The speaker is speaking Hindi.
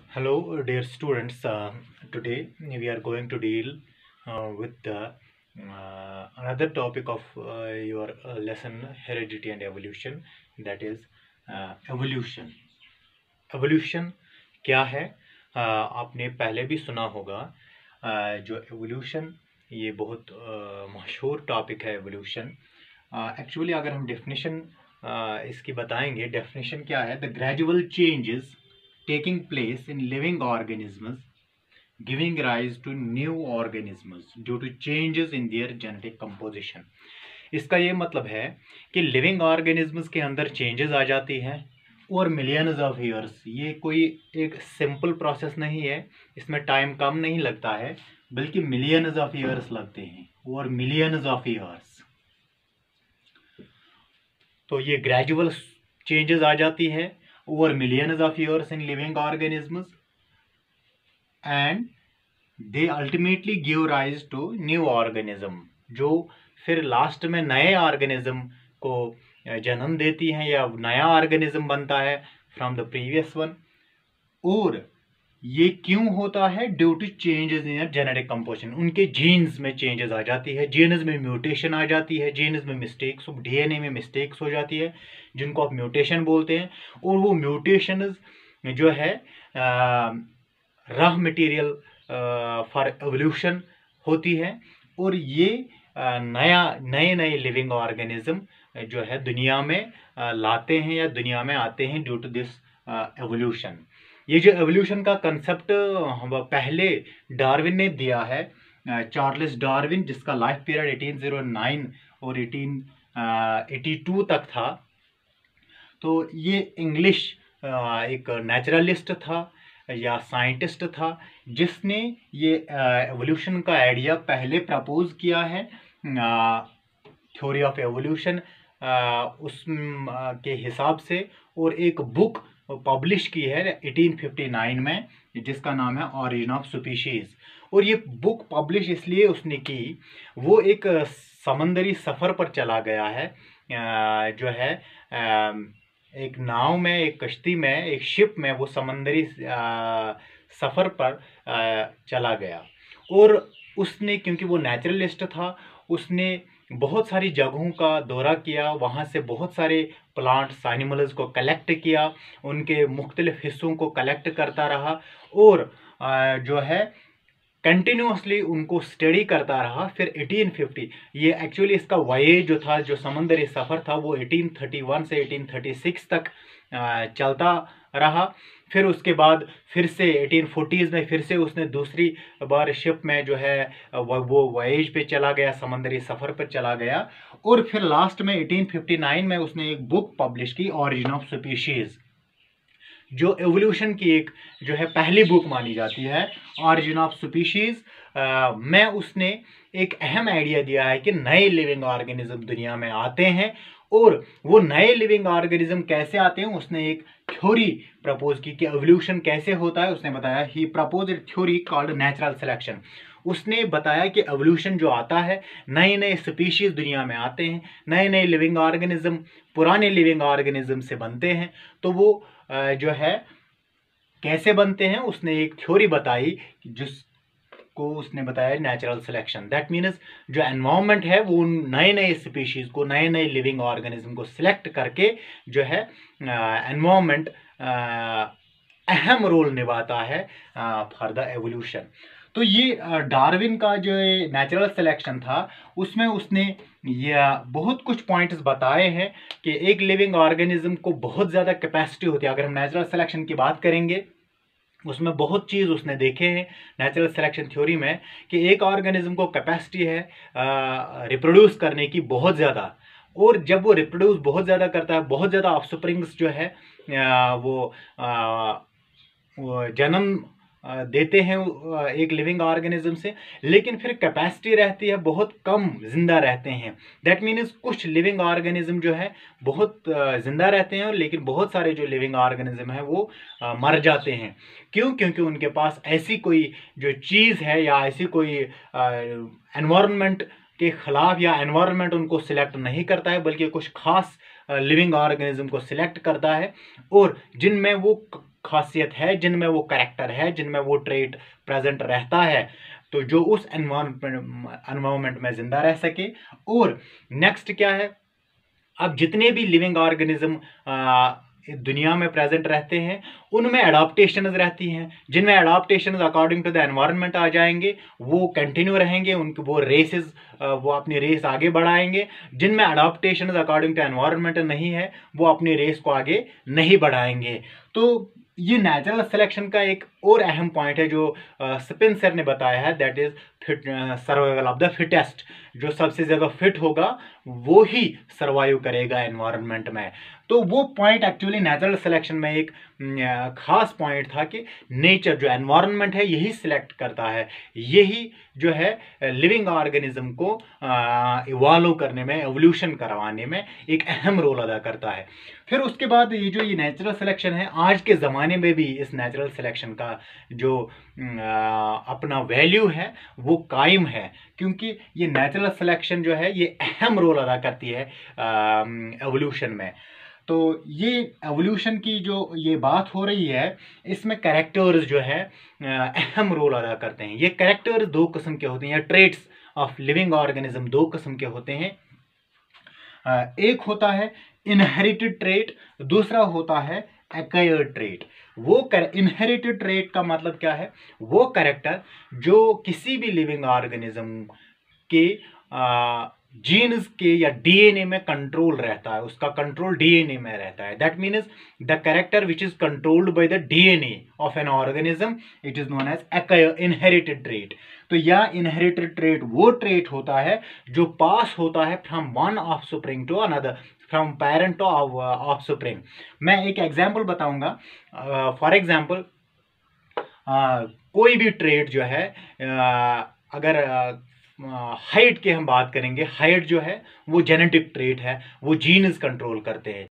Hello, dear students. Today we are going to deal with another topic of your lesson, heredity and evolution. That is evolution. Evolution क्या है? आपने पहले भी सुना होगा। जो एवोल्यूशन ये बहुत मशहूर टॉपिक है एवोल्यूशन। एक्चुअली अगर हम डेफिनेशन इसकी बताएंगे, डेफिनेशन क्या है? The gradual changes taking place in living organisms giving rise to new organisms due to changes in their genetic composition। इसका ये मतलब है कि लिविंग ऑर्गेनिजम्स के अंदर चेंजेस आ जाती हैं और मिलियंस ऑफ ईयर्स, ये कोई एक सिंपल प्रोसेस नहीं है, इसमें टाइम कम नहीं लगता है बल्कि मिलियंस ऑफ ईयर्स लगते हैं और मिलियंस ऑफ ईयर्स। तो ये ग्रेजुअल चेंजेस आ जाती है over millions of years in living organisms and they ultimately give rise to new organism, जो फिर लास्ट में नए ऑर्गेनिज्म को जन्म देती हैं या नया ऑर्गेनिज्म बनता है फ्रॉम द प्रीवियस वन। और ये क्यों होता है? Due to changes in genetic composition, उनके जीन्स में चेंजेस आ जाती है, जीन्स में म्यूटेशन आ जाती है, जीन्स में मिस्टेक्स, डीएनए में मिस्टेक्स हो जाती है जिनको आप म्यूटेशन बोलते हैं। और वो म्यूटेशन जो है रॉ मटेरियल फॉर एवोल्यूशन होती है और ये नए नए लिविंग ऑर्गेनिज्म जो है दुनिया में लाते हैं या दुनिया में आते हैं ड्यू टू दिस एवोल्यूशन। ये जो एवोल्यूशन का कंसेप्ट पहले डार्विन ने दिया है, चार्ल्स डार्विन, जिसका लाइफ पीरियड 1809 और 1882 तक था। तो ये इंग्लिश एक नेचुरलिस्ट था या साइंटिस्ट था जिसने ये एवोल्यूशन का आइडिया पहले प्रपोज किया है, थ्योरी ऑफ एवोल्यूशन उस के हिसाब से, और एक बुक पब्लिश की है 1859 में जिसका नाम है ऑरिजिन ऑफ स्पीशीज। और ये बुक पब्लिश इसलिए उसने की, वो एक समंदरी सफ़र पर चला गया है, जो है एक नाव में, एक कश्ती में, एक शिप में वो समंदरी सफ़र पर चला गया। और उसने, क्योंकि वो नेचुरलिस्ट था, उसने बहुत सारी जगहों का दौरा किया, वहाँ से बहुत सारे प्लांट्स एनिमल्स को कलेक्ट किया, उनके मुख्तलिफ हिस्सों को कलेक्ट करता रहा और जो है कंटिन्यूसली उनको स्टडी करता रहा। फिर 1850, ये एक्चुअली इसका वॉयेज जो था, जो समंदरी सफ़र था, वो 1831 से 1836 तक चलता रहा। फिर उसके बाद फिर से 1840s में फिर से उसने दूसरी बार शिप में जो है वो वॉयेज पे चला गया, समंदरी सफ़र पर चला गया। और फिर लास्ट में 1859 में उसने एक बुक पब्लिश की, ऑरिजिन ऑफ स्पीशीज़, जो एवोल्यूशन की एक जो है पहली बुक मानी जाती है, ऑरिजिन ऑफ स्पीशीज़। में उसने एक अहम आइडिया दिया है कि नए लिविंग ऑर्गेनिज्म दुनिया में आते हैं, और वो नए लिविंग ऑर्गेनिज्म कैसे आते हैं उसने एक थ्योरी प्रपोज की कि एवोल्यूशन कैसे होता है। उसने बताया, he propose a theory called natural selection. उसने बताया कि एवोल्यूशन जो आता है, नए नए स्पीशीज दुनिया में आते हैं, नए नए लिविंग ऑर्गेनिज्म पुराने लिविंग ऑर्गेनिज्म से बनते हैं। तो वो जो है कैसे बनते हैं, उसने एक थ्योरी बताई जिसको उसने बताया नेचुरल सिलेक्शन। दैट मीन्स जो एनवायरनमेंट है वो नए नए स्पीशीज को, नए नए लिविंग ऑर्गेनिज्म को सिलेक्ट करके जो है एनवायरनमेंट अहम रोल निभाता है फॉर द एवोल्यूशन। तो ये डार्विन का जो नेचुरल सिलेक्शन था उसमें उसने ये बहुत कुछ पॉइंट्स बताए हैं कि एक लिविंग ऑर्गेनिज्म को बहुत ज़्यादा कैपेसिटी होती है। अगर हम नेचुरल सिलेक्शन की बात करेंगे उसमें बहुत चीज़ उसने देखे हैं नेचुरल सिलेक्शन थ्योरी में, कि एक ऑर्गेनिज्म को कैपेसिटी है रिप्रोड्यूस करने की बहुत ज़्यादा, और जब वो रिप्रोड्यूस बहुत ज़्यादा करता है, बहुत ज़्यादा ऑफस्प्रिंग्स जो है वो जन्म देते हैं एक लिविंग ऑर्गेनिज्म से, लेकिन फिर कैपेसिटी रहती है बहुत कम जिंदा रहते हैं। दैट मीन्स कुछ लिविंग ऑर्गेनिज्म जो है बहुत जिंदा रहते हैं, लेकिन बहुत सारे जो लिविंग ऑर्गेनिज्म है वो मर जाते हैं। क्यों? क्योंकि उनके पास ऐसी कोई जो चीज़ है या ऐसी कोई एनवायरनमेंट के खिलाफ, या एनवायरनमेंट उनको सिलेक्ट नहीं करता है बल्कि कुछ खास लिविंग ऑर्गेनिज्म को सिलेक्ट करता है, और जिनमें वो खासियत है, जिनमें वो कैरेक्टर है, जिनमें वो ट्रेट प्रेजेंट रहता है, तो जो उस एनवायरमेंट में जिंदा रह सके। और नेक्स्ट क्या है, अब जितने भी लिविंग ऑर्गेनिज्म दुनिया में प्रेजेंट रहते हैं उनमें एडाप्टेशंस रहती हैं, जिनमें adaptations according to the environment आ जाएंगे, वो कंटिन्यू रहेंगे, उनके वो रेसेस वो अपनी रेस आगे बढ़ाएंगे। जिनमें एडाप्टेशंस अकॉर्डिंग टू एनवायरनमेंट नहीं है वो अपनी रेस को आगे नहीं बढ़ाएंगे। तो ये नेचुरल सिलेक्शन का एक और अहम पॉइंट है जो स्पेंसर ने बताया है, that is fit survival of the fittest. जो सबसे ज़्यादा फिट होगा वो ही सर्वाइव करेगा एनवायरनमेंट में। तो वो पॉइंट एक्चुअली नेचुरल सिलेक्शन में एक खास पॉइंट था कि नेचर जो एनवायरनमेंट है यही सिलेक्ट करता है, यही जो है लिविंग ऑर्गेनिज्म को इवॉल्व करने में, एवोल्यूशन करवाने में एक अहम रोल अदा करता है। फिर उसके बाद ये जो ये नेचुरल सिलेक्शन है, आज के ज़माने में भी इस नेचुरल सिलेक्शन का जो अपना वैल्यू है वो कायम है, क्योंकि ये नेचुरल सिलेक्शन जो है ये अहम रोल अदा करती है एवोल्यूशन में। तो ये एवोल्यूशन की जो ये बात हो रही है, इसमें कैरेक्टर्स जो है अहम रोल अदा करते हैं। ये कैरेक्टर्स दो किस्म के होते हैं, या ट्रेट्स ऑफ लिविंग ऑर्गेनिज्म दो किस्म के होते हैं। एक होता है इनहेरिटेड ट्रेट, दूसरा होता है एक्वायर्ड ट्रेट। वो इनहेरिटेड ट्रेट का मतलब क्या है, वो कैरेक्टर जो किसी भी लिविंग ऑर्गेनिज्म के जीन्स के या डीएनए में कंट्रोल रहता है, उसका कंट्रोल डीएनए में रहता है। That means the character which is controlled by the DNA of an organism, it is known as inherited trait. तो यह इनहेरिटेड ट्रेट वो ट्रेट होता है जो पास होता है from one offspring to another, from parent to offspring. मैं एक एग्जांपल बताऊंगा। फॉर एग्जांपल कोई भी ट्रेट जो है, अगर हाइट की हम बात करेंगे, हाइट जो है वो जेनेटिक ट्रेट है, वो जीन्स कंट्रोल करते हैं।